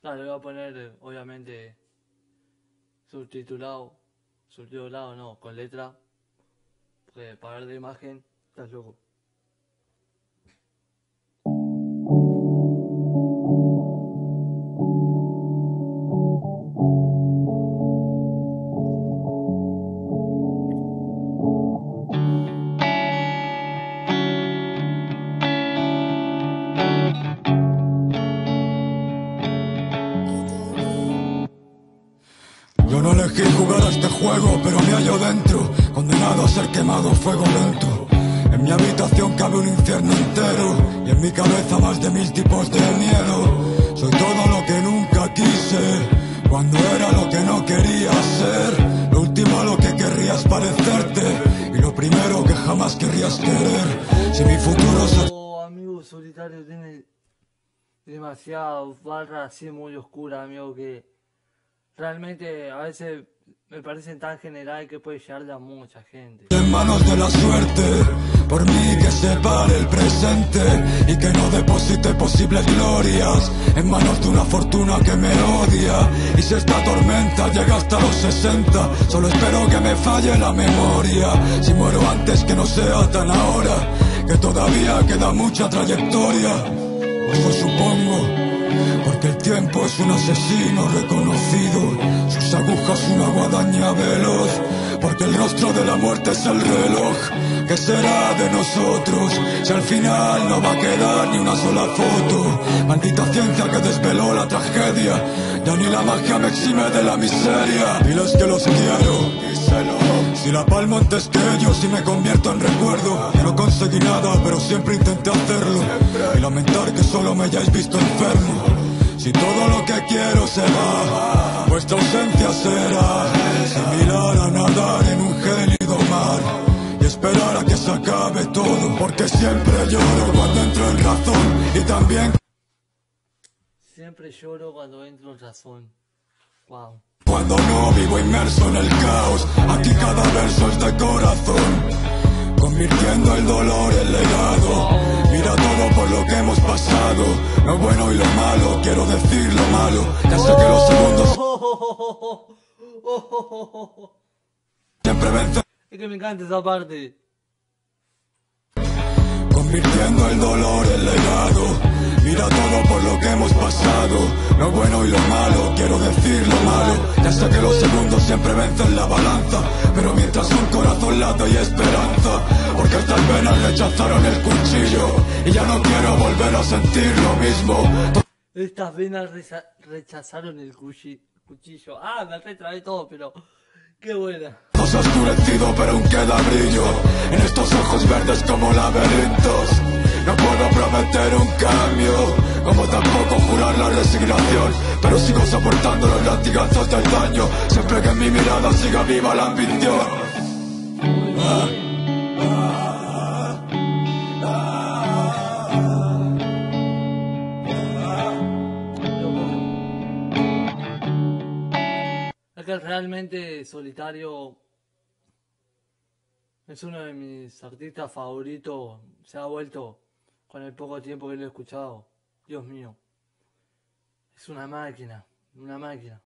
Claro, le voy a poner, obviamente, subtitulado, subtitulado no, con letra, porque para ver de imagen, estás loco. Yo no elegí jugar a este juego, pero me hallo dentro, condenado a ser quemado a fuego lento. En mi habitación cabe un infierno entero, y en mi cabeza más de 1000 tipos de miedo. Soy todo lo que nunca quise, cuando era lo que no quería ser. Lo último a lo que querrías parecerte, y lo primero que jamás querrías querer. Si mi futuro se... Amigo solitario tiene demasiadas barras así muy oscuras, amigo, que realmente a veces me parecen tan general que puede llegarle a mucha gente. En manos de la suerte, por mí que separe el presente y que no deposite posibles glorias en manos de una fortuna que me odia. Y si esta tormenta llega hasta los 60, solo espero que me falle la memoria. Si muero antes que no sea tan ahora, que todavía queda mucha trayectoria. Eso supongo, porque el tiempo es un asesino reconocido, sus agujas una guadaña veloz, porque el rostro de la muerte es el reloj. ¿Qué será de nosotros si al final no va a quedar ni una sola foto? Maldita ciencia que desveló la tragedia, ya ni la magia me exime de la miseria. Diles que los quiero, díselo. Si la palmo antes que ellos y me convierto en recuerdo. No conseguí nada, pero siempre intenté hacerlo, y lamentar que solo me hayáis visto enfermo. Si todo lo que quiero se va, vuestra ausencia será similar a nadar en un gélido mar y esperar a que se acabe todo, porque siempre lloro cuando entro en razón y también Siempre lloro cuando entro en razón. Wow. cuando no vivo inmerso en el caos. Aquí cada verso es de corazón, convirtiendo el dolor en legado. Mira todo por lo que hemos pasado, lo bueno y lo malo, quiero decir lo malo. Ya sé que los segundos siempre vencen, Es que me encanta esa parte. convirtiendo el dolor en legado. Mira todo por lo que hemos pasado, lo bueno y lo malo, quiero decir lo malo. Ya sé que los segundos siempre vencen la balanza, pero mientras un corazón late hay esperanza, porque estas venas rechazaron el cuchillo y ya no quiero volver a sentir lo mismo. Estas venas rechazaron el cuchillo. Ah, me retrabé todo, pero qué buena. No se ha oscurecido pero aún queda brillo en estos ojos verdes como laberintos. No puedo prometer un cambio, como tampoco jurar la resignación, pero sigo soportando los latigazos del daño, siempre que en mi mirada siga viva la ambición. Es que realmente Solitario es uno de mis artistas favoritos. Se ha vuelto con el poco tiempo que lo he escuchado. Dios mío. Es una máquina, una máquina.